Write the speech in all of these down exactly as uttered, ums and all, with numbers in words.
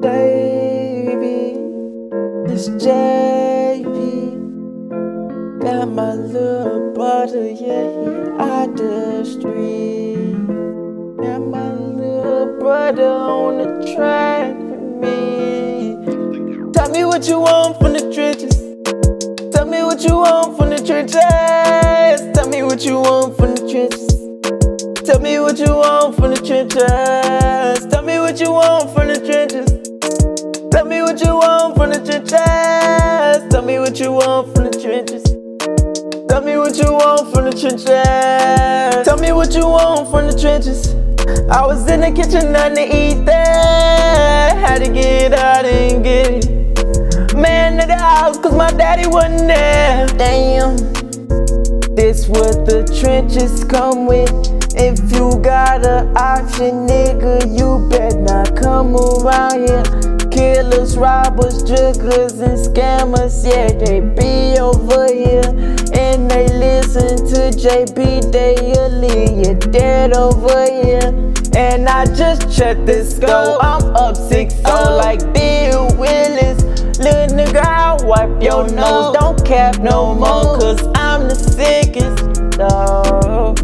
Baby, it's J B. Got my little brother, yeah, he out the street. Got my little brother on the track with me. Tell me what you want from the trenches. Tell me what you want from the trenches. Tell me what you want from the trenches. Tell me what you want from the trenches. Tell me what you want from the trenches. Tell me what you want from the trenches. Tell me what you want from the trenches. Tell me what you want from the trenches. Tell me what you want from the trenches. I was in the kitchen, nothing to eat there. Had to get out and get it. Man to the house, cause my daddy wasn't there. Damn, this what the trenches come with. If you got an option, nigga, you better not come around here. Killers, robbers, jugglers, and scammers, yeah, they be over here. And they listen to J B daily, you're dead over here. And I just checked the scope, I'm up six oh like Bill Willis. Little nigga, I'll wipe your nose, don't cap no more, cause I'm the sickest, dog.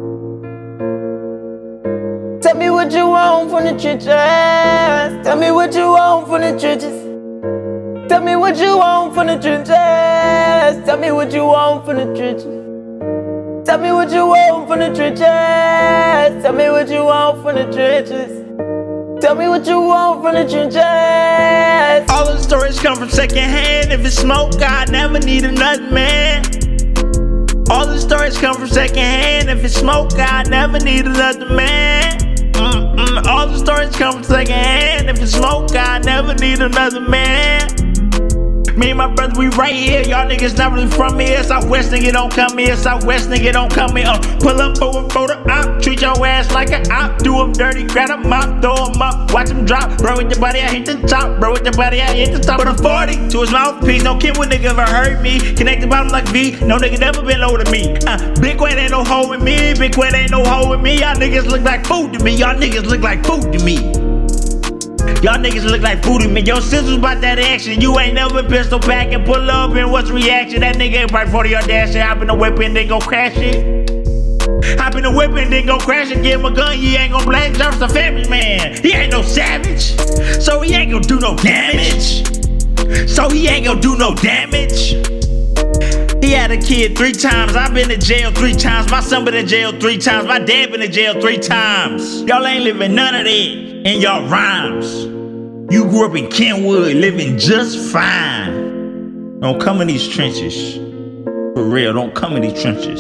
Tell me what you want from the trenches. Tell me what you want from the trenches. Tell me what you want from the trenches. Tell me what you want from the trenches. Tell me what you want from the trenches. Tell me what you want from the trenches. Tell me what you want from the trenches. All the stories come from secondhand. If it's smoke, I never need another man. All the stories come from secondhand. If it's smoke, I never need another man. Mm-mm. All the stories come from secondhand. If it's smoke, I never need another man. Me and my brother, we right here. Y'all niggas not really from here. Southwest nigga don't come here. Southwest nigga don't come here. Uh, pull up over for the op. Treat your ass like an op. Do them dirty, grab them up, throw them up, watch them drop. Bro with your body, I hit the top. Bro with your body, I hit the top. Put a forty to his mouthpiece. No kid would nigga ever hurt me. Connect the bottom like V. No nigga never been low to me. Uh, Big Quet ain't no hoe with me. Big Quet ain't no hoe with me. Y'all niggas look like food to me. Y'all niggas look like food to me. Y'all niggas look like food to me. Your sisters about that action. You ain't never been pistol back and pull up and what's the reaction? That nigga ain't right for your dash and hop in the whip and then go crash it. Hop in the whip and then go crash it. Give him a gun, he ain't gon' blame. Jervis a family man. He ain't no savage. So he ain't gon' do no damage. So he ain't gon' do no damage. He had a kid three times. I've been to jail three times. My son been in jail three times. My dad been in jail three times. Y'all ain't living none of that in y'all rhymes. You grew up in Kenwood, living just fine. Don't come in these trenches. For real, don't come in these trenches.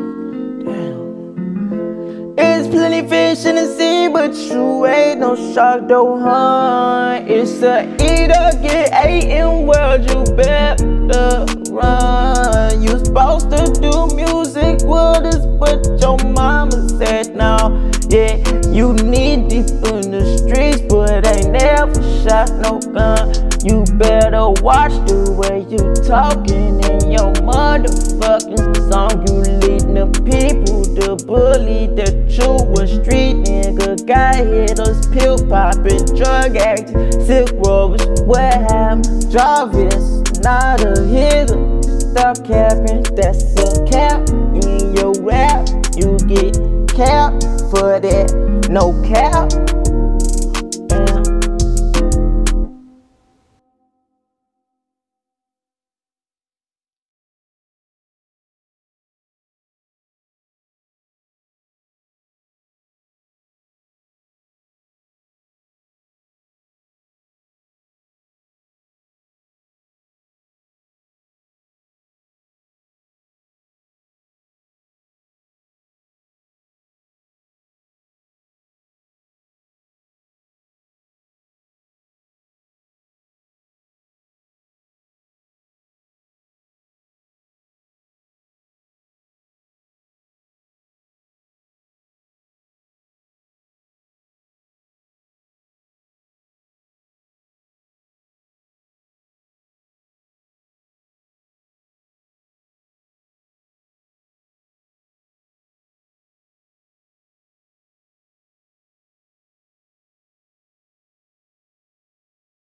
Damn. There's plenty fish in the sea, but you ain't no shark, don't hunt. It's a eat or get eaten world, you better run. You supposed to do music with us, but your mama said no. Yeah, you need deep in the streets, but ain't never shot no gun. You better watch the way you talking in your motherfucking song. You leading the people to bully that you a street nigga. Got hitters, pill popping, drug addicts, silk rovers. What happened? Jarvis, not a hitter. Stop capping, that's a cap in your rap. You get capped for that, no cap.